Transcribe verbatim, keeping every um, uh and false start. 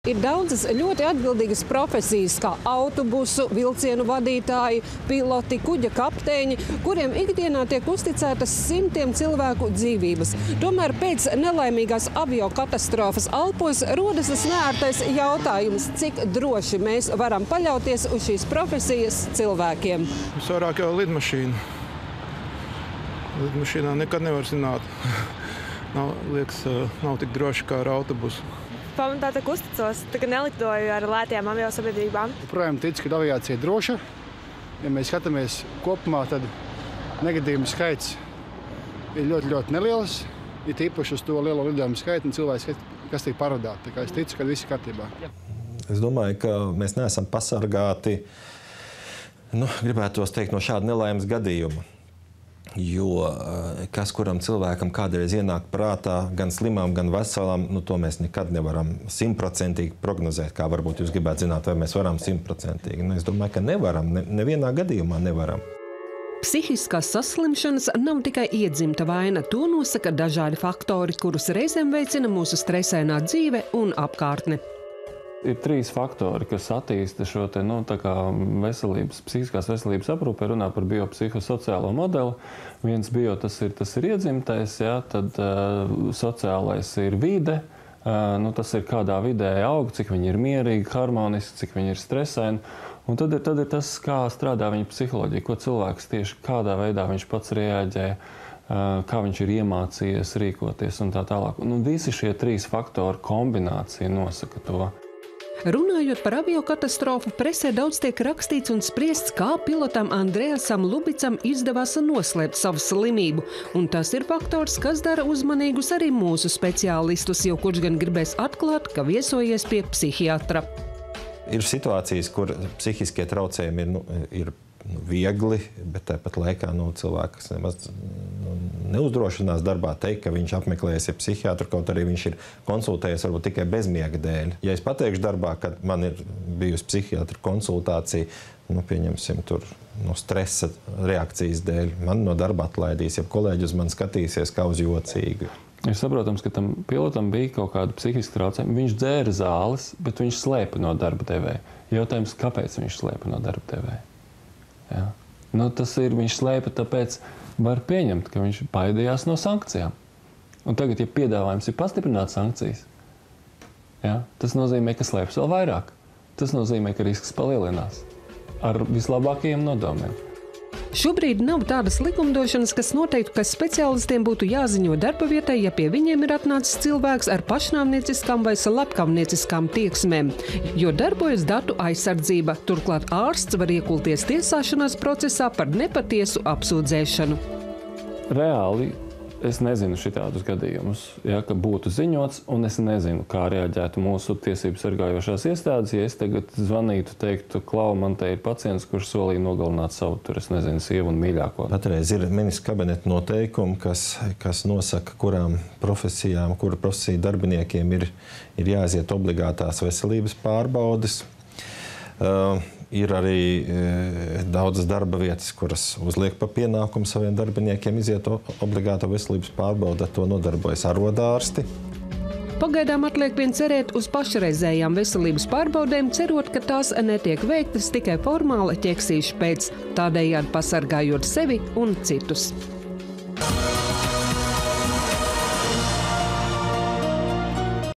Ir daudzas ļoti atbildīgas profesijas, kā autobusu, vilcienu vadītāji, piloti, kuģa kapteiņi, kuriem ikdienā tiek uzticētas simtiem cilvēku dzīvības. Tomēr pēc nelaimīgās aviokatastrofas Alpos rodas tas neērtais jautājums, cik droši mēs varam paļauties uz šīs profesijas cilvēkiem. Visvairāk jau lidmašīna. Lidmašīnā nekad nevar zināt. Nav, liekas, nav tik droši kā ar autobusu. Pamatā tā uzticos, tā kā nelidoju ar lētajām aviosabiedrībām. Joprojām ticu, ka aviācija ir droša. Ja mēs skatāmies kopumā, tad negadījumu skaits ir ļoti, ļoti neliels. Ir īpaši uz to lielo lidojumu skaitu un cilvēks, kas tiek parādāt. Tā kā es ticu, ka viss ir kārtībā. Es domāju, ka mēs neesam pasargāti, nu, gribētos teikt, no šāda nelaimes gadījuma. Jo kas kuram cilvēkam kādreiz ienāk prātā, gan slimām, gan veselām, nu, to mēs nekad nevaram simtprocentīgi prognozēt, kā varbūt jūs gribētu zināt, vai mēs varam simtprocentīgi. Nu, es domāju, ka nevaram, ne, nevienā gadījumā nevaram. Psihiskās saslimšanas nav tikai iedzimta vaina. To nosaka dažādi faktori, kurus reizēm veicina mūsu stresainā dzīve un apkārtne. Ir trīs faktori, kas attīsta šo te, nu, tā kā veselības, psihiskās veselības aprūpē, runā par biopsihosociālo modeli. Viens bio, tas ir, tas ir iedzimtais, ja, tad uh, sociālais ir vide, uh, nu, tas ir kādā vidē aug, cik viņi ir mierīgi, harmoniski, cik viņi ir stresaini. Un tad ir, tad ir tas, kā strādā viņa psiholoģija, ko cilvēks tieši kādā veidā viņš pats reaģē, uh, kā viņš ir iemācījies rīkoties un tā tālāk. Un, un visi šie trīs faktori kombinācija nosaka to. Runājot par aviokatastrofu, presē daudz tiek rakstīts un spriests, kā pilotam Andreasam Lubicam izdevās noslēpt savu slimību. Un tas ir faktors, kas dara uzmanīgus arī mūsu speciālistus, jo kurš gan gribēs atklāt, ka viesojies pie psihiatra. Ir situācijas, kur psihiskie traucējumi ir, nu, ir viegli, bet tāpat laikā nu, cilvēks nemaz nu, neuzdrošinās darbā teikt, ka viņš apmeklējies ar psihiatru, kaut arī viņš ir konsultējies varbūt tikai bezmiega dēļ. Ja es pateikšu darbā, ka man ir bijusi psihiatra konsultācija, nu, pieņemsim tur no stresa reakcijas dēļ, man no darba atlaidīs, ja kolēģi uz mani skatīsies kā uz jocīgu. Ir saprotams, ka tam pilotam bija kaut kāda psihiska traucējuma. Viņš dzēra zāles, bet viņš slēpa no darba devēja. Jautājums, kāpēc viņš slēpa no darba devēja? Ja. Nu, tas ir, viņš slēpa, tāpēc var pieņemt, ka viņš baidījās no sankcijām. Un tagad, ja piedāvājums ir pastiprināt sankcijas, ja, tas nozīmē, ka slēps vēl vairāk. Tas nozīmē, ka risks palielinās ar vislabākajiem nodomiem. Šobrīd nav tādas likumdošanas, kas noteiktu, ka speciālistiem būtu jāziņo darba vietai, ja pie viņiem ir atnācis cilvēks ar pašnāvnieciskām vai slepkavnieciskām tieksmēm, jo darbojas datu aizsardzība. Turklāt ārsts var iekulties tiesāšanās procesā par nepatiesu apsūdzēšanu. Reāli es nezinu šitādus gadījumus, ja, ka būtu ziņots, un es nezinu, kā reaģētu mūsu tiesību sargājošās iestādes, ja es tagad zvanītu, teiktu, klau, man te ir pacients, kurš solīja nogalināt savu, tur es nezinu, sievu un mīļāko. Patreiz ir ministra kabineta noteikumi, kas, kas nosaka, kurām profesijām, kura profesiju darbiniekiem ir, ir jāiziet obligātās veselības pārbaudes. Uh, ir arī e, daudzas darba vietas, kuras uzliek pa pienākumu saviem darbiniekiem iziet obligāto veselības pārbaudi, ar to nodarbojas arodārsti. Pagaidām atliek vien cerēt uz pašreizējām veselības pārbaudēm, cerot, ka tās netiek veiktas tikai formāli ķeksīšu pēc, tādējādi pasargājot sevi un citus.